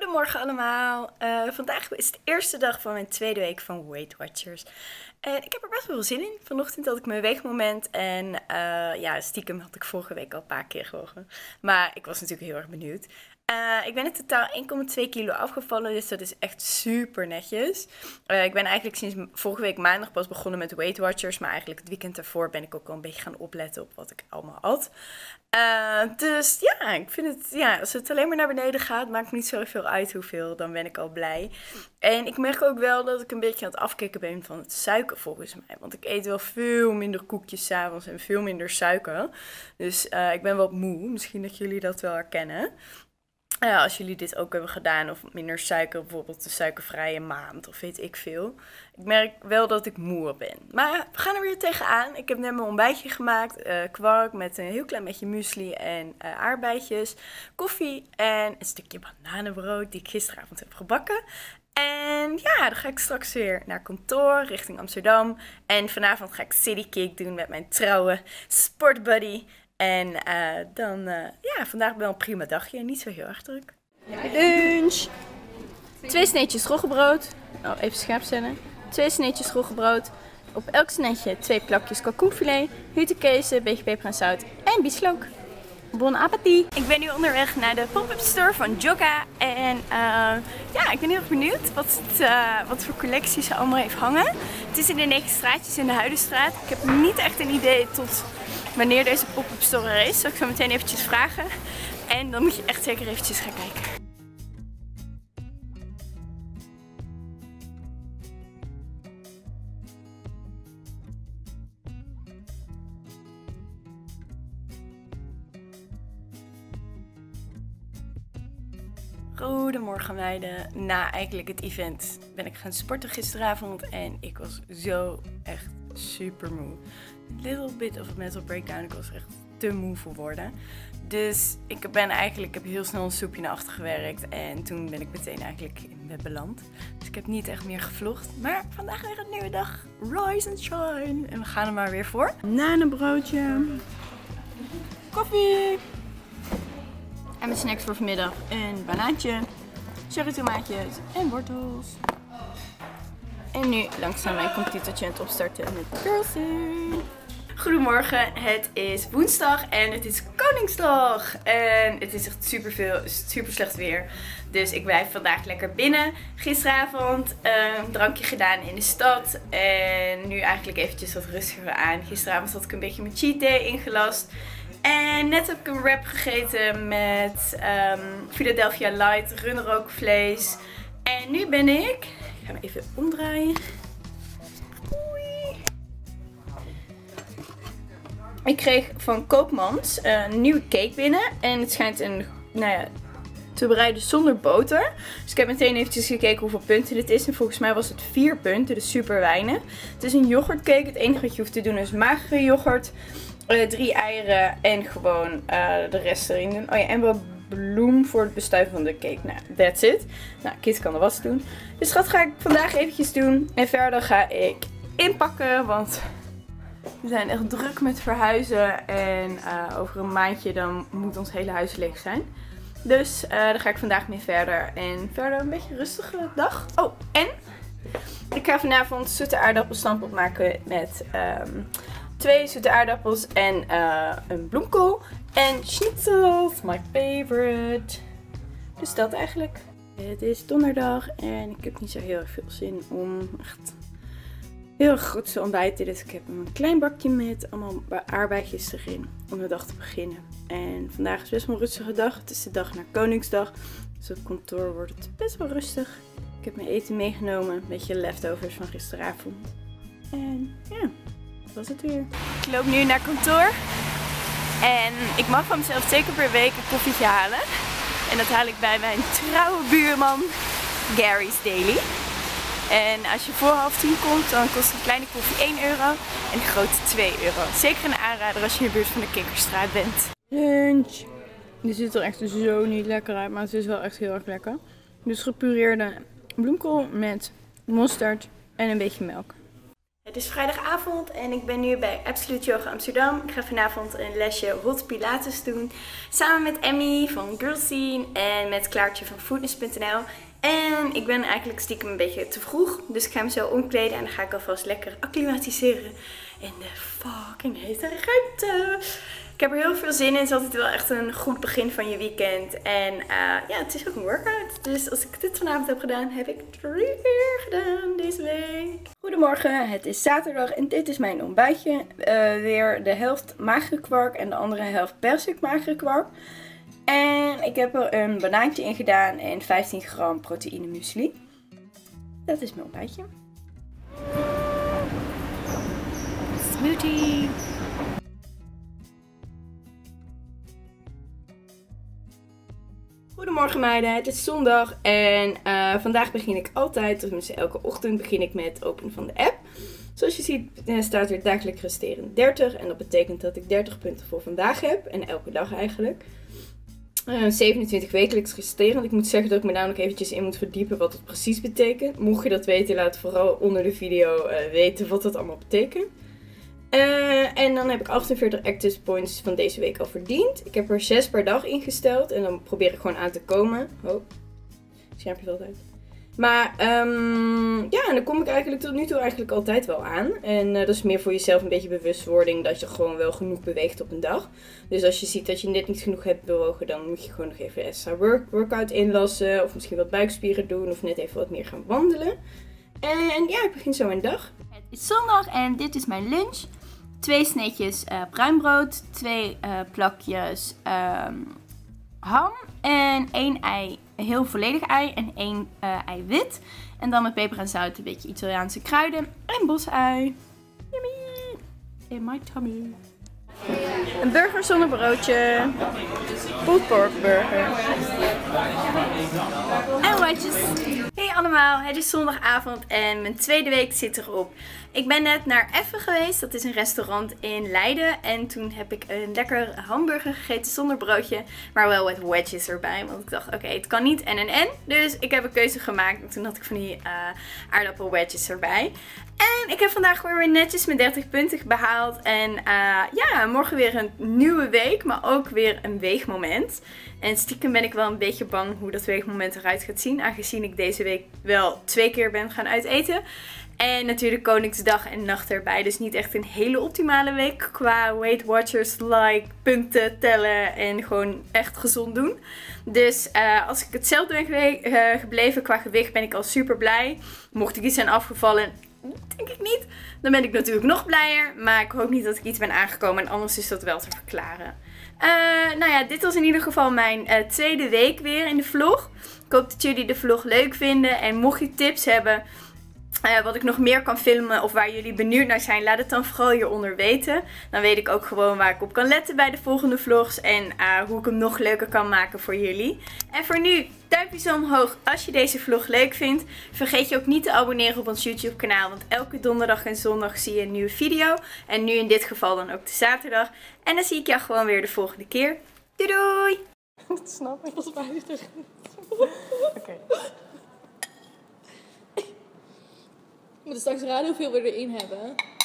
Goedemorgen allemaal. Vandaag is de eerste dag van mijn tweede week van Weight Watchers. En ik heb er best wel veel zin in. Vanochtend had ik mijn weegmoment en ja, stiekem had ik vorige week al een paar keer gewogen. Maar ik was natuurlijk heel erg benieuwd. Ik ben in totaal 1,2 kilo afgevallen, dus dat is echt super netjes. Ik ben eigenlijk sinds vorige week maandag pas begonnen met Weight Watchers. Maar eigenlijk het weekend daarvoor ben ik ook al een beetje gaan opletten op wat ik allemaal had. Dus ja, ik vind het, ja, als het alleen maar naar beneden gaat, maakt niet zoveel uit hoeveel, dan ben ik al blij. En ik merk ook wel dat ik een beetje aan het afkicken ben van het suiker volgens mij. Want ik eet wel veel minder koekjes 's avonds en veel minder suiker. Dus ik ben wat moe, misschien dat jullie dat wel herkennen. Als jullie dit ook hebben gedaan of minder suiker, bijvoorbeeld de suikervrije maand of weet ik veel. Ik merk wel dat ik moe ben. Maar we gaan er weer tegenaan. Ik heb net mijn ontbijtje gemaakt. Kwark met een heel klein beetje muesli en aardbeidjes. Koffie en een stukje bananenbrood die ik gisteravond heb gebakken. En ja, dan ga ik straks weer naar kantoor richting Amsterdam. En vanavond ga ik citycake doen met mijn trouwe sportbuddy. En ja, vandaag wel een prima dagje. Niet zo heel erg druk. Lunch. 2 sneetjes roggebrood. Oh, even scherp stellen. 2 sneetjes roggebrood. Op elk snetje 2 plakjes kalkoenfilet, hutekezen, een beetje peper en zout en bieslook. Bon appétit! Ik ben nu onderweg naar de pop-up store van Jogga. En ja, ik ben heel erg benieuwd wat voor collecties ze allemaal heeft hangen. Het is in de 9 straatjes in de Huidenstraat. Ik heb niet echt een idee tot wanneer deze pop-up store er is. Zal ik zo meteen eventjes vragen. En dan moet je echt zeker eventjes gaan kijken. Goedemorgen meiden. Na eigenlijk het event ben ik gaan sporten gisteravond en ik was zo echt super moe. Little bit of a mental breakdown. Ik was er echt te moe voor worden. Dus ik heb heel snel een soepje naar achter gewerkt en toen ben ik meteen eigenlijk in bed beland. Dus ik heb niet echt meer gevlogd. Maar vandaag weer een nieuwe dag. Rise and shine. En we gaan er maar weer voor. Bananenbroodje. Koffie. En mijn snacks voor vanmiddag. Een banaantje, cherrytomaatjes en wortels. En nu langzaam mijn computertje aan het opstarten met Girlsie. Goedemorgen, het is woensdag en het is Koningsdag. En het is echt super slecht weer. Dus ik blijf vandaag lekker binnen. Gisteravond een drankje gedaan in de stad. En nu eigenlijk eventjes wat rustiger aan. Gisteravond had ik een beetje mijn cheat day ingelast. En net heb ik een wrap gegeten met Philadelphia Light runderrookvlees. En nu ben ik ga hem even omdraaien. Oei. Ik kreeg van Koopmans een nieuwe cake binnen. En het schijnt te bereiden zonder boter. Dus ik heb meteen eventjes gekeken hoeveel punten dit is. En volgens mij was het 4 punten, dus super weinig. Het is een yoghurtcake. Het enige wat je hoeft te doen is magere yoghurt. 3 eieren en gewoon de rest erin doen. Oh ja, en wat bloem voor het bestuiven van de cake. Nou, that's it. Nou, Kit kan de was doen. Dus dat ga ik vandaag eventjes doen. En verder ga ik inpakken, want we zijn echt druk met verhuizen. En over een maandje dan moet ons hele huis leeg zijn. Dus daar ga ik vandaag mee verder. En verder een beetje een rustige dag. Oh, en ik ga vanavond zoete aardappelstamp opmaken met 2 zoete aardappels en een bloemkool. En schnitzels, my favorite. Dus dat eigenlijk. Het is donderdag en ik heb niet zo heel erg veel zin om echt heel erg goed te ontbijten. Dus ik heb een klein bakje met allemaal aardbeidjes erin om de dag te beginnen. En vandaag is best wel een rustige dag. Het is de dag na Koningsdag. Dus op kantoor wordt het best wel rustig. Ik heb mijn eten meegenomen. Een beetje leftovers van gisteravond. En ja, dat was het weer. Ik loop nu naar kantoor. En ik mag van mezelf 2 keer per week een koffietje halen. En dat haal ik bij mijn trouwe buurman Gary's Daily. En als je voor 9:30 komt, dan kost een kleine koffie 1 euro en een grote 2 euro. Zeker een aanrader als je in de buurt van de Kinkerstraat bent. Lunch. Dit ziet er echt zo niet lekker uit, maar het is wel echt heel erg lekker. Dus gepureerde bloemkool met mosterd en een beetje melk. Het is vrijdagavond en ik ben nu bij Absolute Yoga Amsterdam. Ik ga vanavond een lesje Hot Pilates doen. Samen met Emmy van Girl Scene en met Klaartje van Fitness.nl. En ik ben eigenlijk stiekem een beetje te vroeg. Dus ik ga me zo omkleden en dan ga ik alvast lekker acclimatiseren in de fucking hete ruimte. Ik heb er heel veel zin in. Het is altijd wel echt een goed begin van je weekend. En ja, het is ook een workout. Dus als ik dit vanavond heb gedaan, heb ik 3 keer gedaan deze week. Goedemorgen, het is zaterdag en dit is mijn ontbijtje. Weer de helft magere kwark en de andere helft persik magere kwark. En ik heb er een banaantje in gedaan en 15 gram proteïne muesli. Dat is mijn ontbijtje. Smoothie. Goedemorgen meiden, het is zondag en vandaag begin ik altijd, tenminste elke ochtend begin ik met het openen van de app. Zoals je ziet staat er dagelijks resterend 30 en dat betekent dat ik 30 punten voor vandaag heb en elke dag eigenlijk. 27 wekelijks resterend. Ik moet zeggen dat ik me daar nog eventjes in moet verdiepen wat het precies betekent. Mocht je dat weten, laat vooral onder de video weten wat dat allemaal betekent. En dan heb ik 48 Active Points van deze week al verdiend. Ik heb er 6 per dag ingesteld. En dan probeer ik gewoon aan te komen. Oh, schermpje valt uit. Maar ja, en dan kom ik eigenlijk tot nu toe eigenlijk altijd wel aan. En dat is meer voor jezelf een beetje bewustwording dat je gewoon wel genoeg beweegt op een dag. Dus als je ziet dat je net niet genoeg hebt bewogen, dan moet je gewoon nog even extra workout inlassen. Of misschien wat buikspieren doen of net even wat meer gaan wandelen. En ja, ik begin zo mijn dag. Het is zondag en dit is mijn lunch. 2 sneetjes bruin brood, 2 plakjes ham en 1 ei, een heel volledig ei en 1 ei wit. En dan met peper en zout, een beetje Italiaanse kruiden en bosei. Yummy! In my tummy. Een burger zonder broodje. Pulled pork burger. En wedges. Hey allemaal, het is zondagavond en mijn tweede week zit erop. Ik ben net naar Effe geweest, dat is een restaurant in Leiden. En toen heb ik een lekker hamburger gegeten zonder broodje, maar wel met wedges erbij. Want ik dacht, oké, het kan niet en. Dus ik heb een keuze gemaakt en toen had ik van die aardappel wedges erbij. En ik heb vandaag weer netjes mijn 30 punten behaald. En ja, morgen weer een nieuwe week, maar ook weer een weegmoment. En stiekem ben ik wel een beetje bang hoe dat weegmoment eruit gaat zien. Aangezien ik deze week wel 2 keer ben gaan uiteten. En natuurlijk Koningsdag en nacht erbij. Dus niet echt een hele optimale week qua Weight Watchers like punten tellen en gewoon echt gezond doen. Dus als ik hetzelfde ben gebleven qua gewicht ben ik al super blij. Mocht ik iets zijn afgevallen, denk ik niet. Dan ben ik natuurlijk nog blijer. Maar ik hoop niet dat ik iets ben aangekomen en anders is dat wel te verklaren. Nou ja, dit was in ieder geval mijn tweede week weer in de vlog. Ik hoop dat jullie de vlog leuk vinden. En mocht je tips hebben wat ik nog meer kan filmen of waar jullie benieuwd naar zijn, laat het dan vooral hieronder weten. Dan weet ik ook gewoon waar ik op kan letten bij de volgende vlogs en hoe ik hem nog leuker kan maken voor jullie. En voor nu, duimpjes omhoog als je deze vlog leuk vindt. Vergeet je ook niet te abonneren op ons YouTube kanaal, want elke donderdag en zondag zie je een nieuwe video. En nu in dit geval dan ook de zaterdag. En dan zie ik jou gewoon weer de volgende keer. Doei doei! Dat snap ik. Volgens mij is het Oké. We moeten straks raden hoeveel we erin hebben.